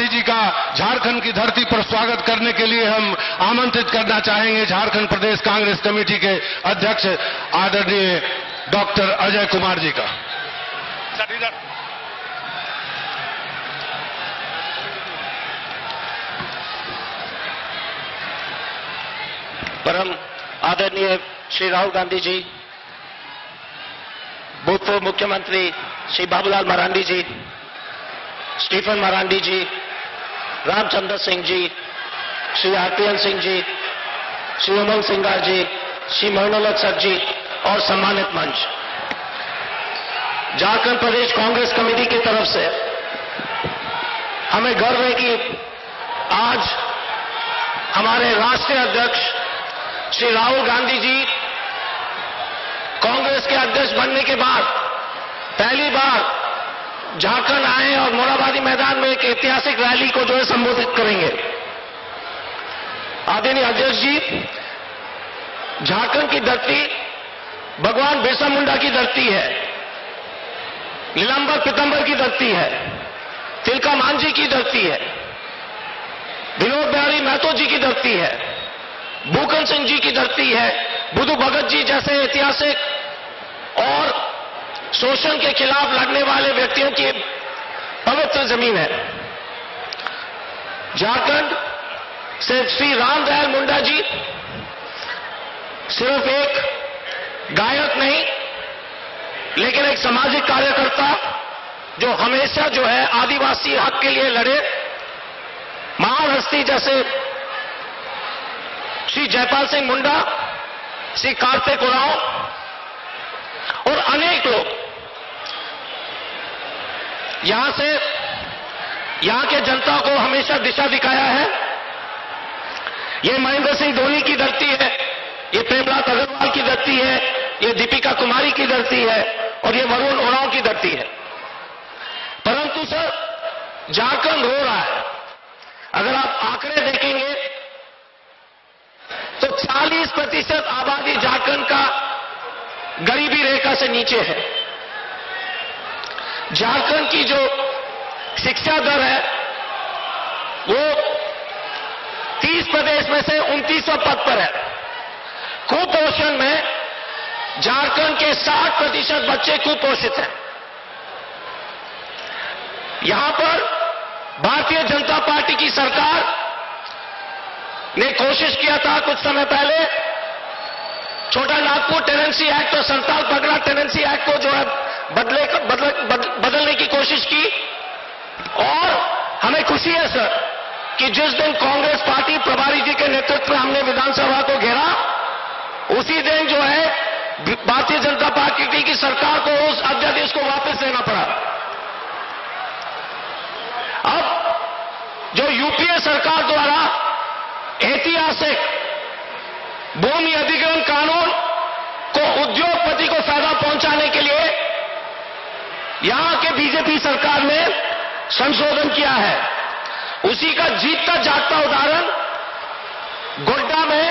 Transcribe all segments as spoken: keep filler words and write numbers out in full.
गांधी जी का झारखंड की धरती पर स्वागत करने के लिए हम आमंत्रित करना चाहेंगे झारखंड प्रदेश कांग्रेस कमेटी के अध्यक्ष आदरणीय डॉक्टर अजय कुमार जी का। परम आदरणीय श्री राहुल गांधी जी, भूतपूर्व मुख्यमंत्री श्री बाबूलाल मरांडी जी, स्टीफन मरांडी जी, रामचंद्र सिंह जी, श्री आरपीएन सिंह जी, श्री उमंग सिंगार जी, श्री मोहनलाल सर जी और सम्मानित मंच, झारखंड प्रदेश कांग्रेस कमेटी की तरफ से हमें गर्व है कि आज हमारे राष्ट्रीय अध्यक्ष श्री राहुल गांधी जी कांग्रेस के अध्यक्ष बनने के बाद पहली बार झारखंड आए और मोरहाबादी मैदान में एक ऐतिहासिक रैली को जो है संबोधित करेंगे। आदरणीय अध्यक्ष जी, झारखंड की धरती भगवान बिरसा मुंडा की धरती है, नीलांबर पीतांबर की धरती है, तिलका मांझी की धरती है, विनोद बिहारी महतो जी की धरती है, भूकन सिंह जी की धरती है, बुद्धू भगत जी जैसे ऐतिहासिक और शोषण के खिलाफ लड़ने वाले व्यक्तियों की पवित्र जमीन है। झारखंड से श्री रामदयाल मुंडा जी सिर्फ एक गायक नहीं, लेकिन एक सामाजिक कार्यकर्ता जो हमेशा जो है आदिवासी हक के लिए लड़े, महान हस्ती जैसे श्री जयपाल सिंह मुंडा, श्री कार्तिक उरांव और अनेक लोग यहां से यहां के जनता को हमेशा दिशा दिखाया है। ये महेंद्र सिंह धोनी की धरती है, ये प्रेमनाथ अग्रवाल की धरती है, ये दीपिका कुमारी की धरती है और ये वरुण उरांव की धरती है। परंतु सर, झारखंड रो रहा है। अगर आप आंकड़े देखेंगे तो चालीस प्रतिशत आबादी झारखंड का गरीबी रेखा से नीचे है। झारखंड की जो शिक्षा दर है वो तीस प्रदेश में से उनतीसवें पद पर है। कुपोषण में झारखंड के साठ प्रतिशत बच्चे कुपोषित हैं। यहां पर भारतीय जनता पार्टी की सरकार ने कोशिश किया था कुछ समय पहले छोटा नागपुर टेनेंसी एक्ट और संताल पगड़ा टेनेंसी एक्ट को जो है बदले बदल, बदल, बदलने की कोशिश की। और हमें खुशी है सर कि जिस दिन कांग्रेस पार्टी प्रभारी जी के नेतृत्व में हमने विधानसभा को घेरा, उसी दिन जो है भारतीय जनता पार्टी की सरकार को उस अध्यादेश को वापस लेना पड़ा। अब जो यूपीए सरकार द्वारा ऐतिहासिक भूमि अधिग्रहण कानून को उद्योगपति को फायदा पहुंचाने के लिए यहां के बीजेपी सरकार ने संशोधन किया है, उसी का जीतता जागता उदाहरण गोड्डा में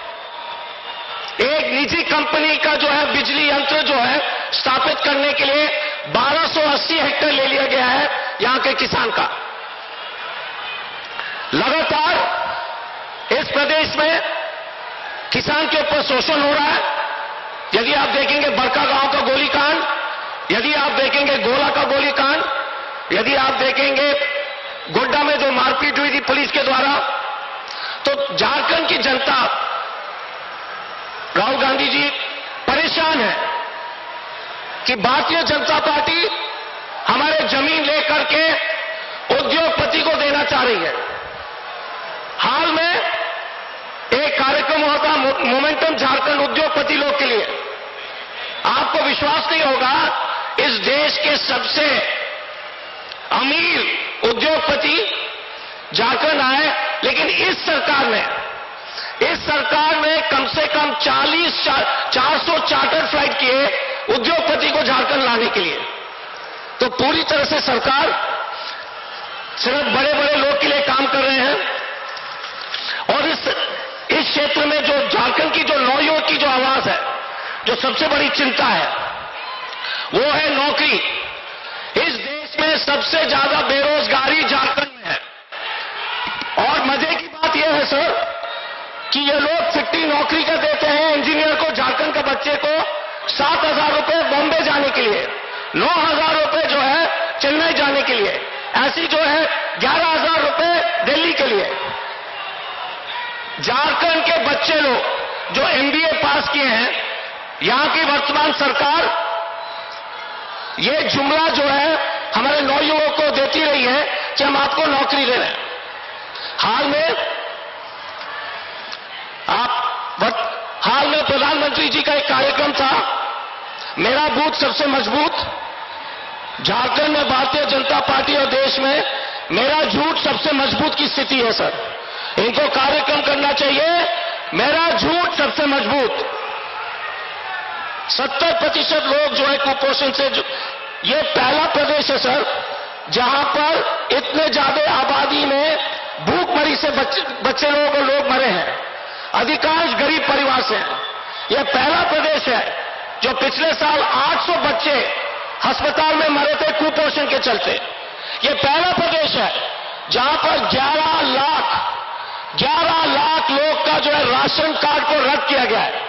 एक निजी कंपनी का जो है बिजली यंत्र जो है स्थापित करने के लिए बारह सौ अस्सी हेक्टेयर ले लिया गया है यहां के किसान का। लगातार इस प्रदेश में किसान के ऊपर शोषण हो रहा है। यदि आप देखेंगे बड़का गांव का गोलीकांड, यदि आप देखेंगे गोला का गोलीकांड, यदि आप देखेंगे गोड्डा में जो मारपीट हुई थी पुलिस के द्वारा, तो झारखंड की जनता, राहुल गांधी जी परेशान है कि भारतीय जनता पार्टी हमारे जमीन लेकर के उद्योगपति को देना चाह रही है। हाल में एक कार्यक्रम हुआ था मोमेंटम झारखंड उद्योगपति लोग के लिए। आपको विश्वास नहीं होगा, इस देश के सबसे अमीर उद्योगपति झारखंड आए, लेकिन इस सरकार ने इस सरकार ने कम से कम चालीस चार सौ चार्टर फ्लाइट किए उद्योगपति को झारखंड लाने के लिए। तो पूरी तरह से सरकार सिर्फ बड़े बड़े लोग के लिए काम कर रहे हैं। और इस इस क्षेत्र में जो झारखंड की जो नौयुवक की जो आवाज है, जो सबसे बड़ी चिंता है, वो है नौकरी। इस देश में सबसे ज्यादा बेरोजगारी झारखंड में है। सर कि ये लोग फिफ्टी नौकरी का देते हैं इंजीनियर को, झारखंड के बच्चे को सात हजार रुपए बॉम्बे जाने के लिए, नौ हजार रुपए जो है चेन्नई जाने के लिए, ऐसी जो है ग्यारह हजार रुपए दिल्ली के लिए। झारखंड के बच्चे लोग जो एमबीए पास किए हैं, यहां की वर्तमान सरकार ये जुमला जो है हमारे नौयुवकों को देती रही है कि हम आपको नौकरी दे रहे हैं। हाल में आप हाल में प्रधानमंत्री जी का एक कार्यक्रम था, मेरा बूथ सबसे मजबूत। झारखंड में भारतीय जनता पार्टी और देश में मेरा झूठ सबसे मजबूत की स्थिति है सर। इनको कार्यक्रम करना चाहिए, मेरा झूठ सबसे मजबूत। सत्तर प्रतिशत लोग जो है कुपोषण से, ये पहला प्रदेश है सर जहां पर इतने ज्यादा आबादी में भूखमरी से बच्चे, बच्चे लोग और लोग मरे हैं। अधिकांश गरीब परिवार से हैं। यह पहला प्रदेश है जो पिछले साल आठ सौ बच्चे अस्पताल में मरे थे कुपोषण के चलते। यह पहला प्रदेश है जहां पर ग्यारह लाख ग्यारह लाख लोग का जो है राशन कार्ड को रद्द किया गया है।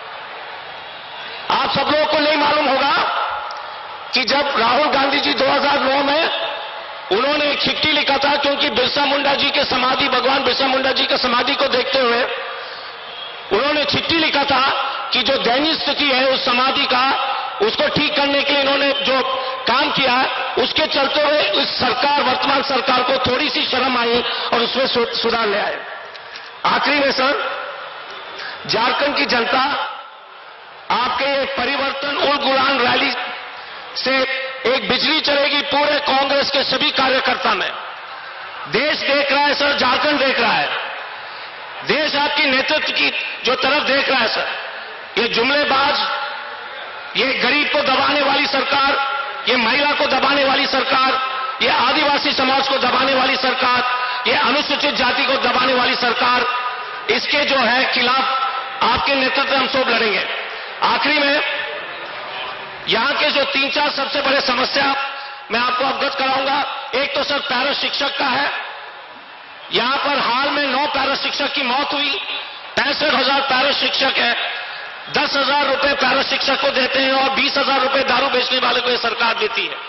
आप सब लोगों को नहीं मालूम होगा कि जब राहुल गांधी जी दो हज़ार नौ में उन्होंने एक चिट्ठी लिखा था, क्योंकि बिरसा मुंडा जी के समाधि, भगवान बिरसा मुंडा जी के समाधि को देखते हुए उन्होंने चिट्ठी लिखा था कि जो दयनीय स्थिति है उस समाधि का, उसको ठीक करने के लिए इन्होंने जो काम किया, उसके चलते हुए इस सरकार, वर्तमान सरकार को थोड़ी सी शर्म आई और उसमें सुधार ले आए। आखिरी में सर, झारखंड की जनता आपके ये परिवर्तन उल गुलान रैली से एक बिजली चलेगी पूरे कांग्रेस के सभी कार्यकर्ता में। देश देख रहा है सर, झारखंड देख रहा है, देश आपकी नेतृत्व की जो तरफ देख रहा है सर। ये जुमलेबाज, ये गरीब को दबाने वाली सरकार, ये महिला को दबाने वाली सरकार, ये आदिवासी समाज को दबाने वाली सरकार, ये अनुसूचित जाति को दबाने वाली सरकार, इसके जो है खिलाफ आपके नेतृत्व में हम सब लड़ेंगे। आखिरी में यहां के जो तीन चार सबसे बड़े समस्या मैं आपको अवगत कराऊंगा। एक तो सर पैरा शिक्षक का है। यहां पर हाल में नौ पैरा शिक्षक की मौत हुई। पैंसठ हजार पैरा शिक्षक है, दस हजार रुपए पैरा शिक्षक को देते हैं और बीस हजार रुपए दारू बेचने वाले को यह सरकार देती है।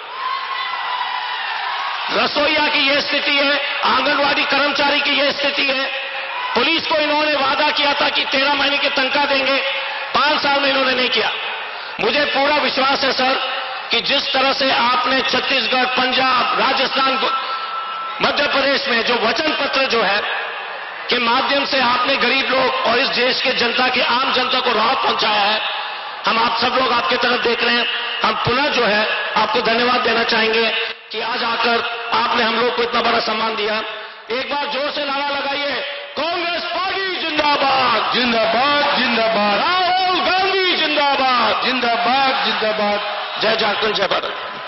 रसोईया की यह स्थिति है, आंगनवाड़ी कर्मचारी की यह स्थिति है। पुलिस को इन्होंने वादा किया था कि तेरह महीने की तनख्वाह देंगे, पांच साल में इन्होंने नहीं किया। मुझे पूरा विश्वास है सर कि जिस तरह से आपने छत्तीसगढ़, पंजाब, राजस्थान, मध्य प्रदेश में जो वचन पत्र जो है के माध्यम से आपने गरीब लोग और इस देश के जनता की, आम जनता को राहत पहुंचाया है, हम आप सब लोग आपके तरफ देख रहे हैं। हम पुनः जो है आपको धन्यवाद देना चाहेंगे कि आज आकर आपने हम लोग को इतना बड़ा सम्मान दिया। एक बार जोर से नारा लगाइए, कांग्रेस पार्टी जिंदाबाद, जिंदाबाद, जिंदाबाद, राहुल गांधी जिंदाबाद, जिंदाबाद, जिंदाबाद। जय झारखंड, जय भारत।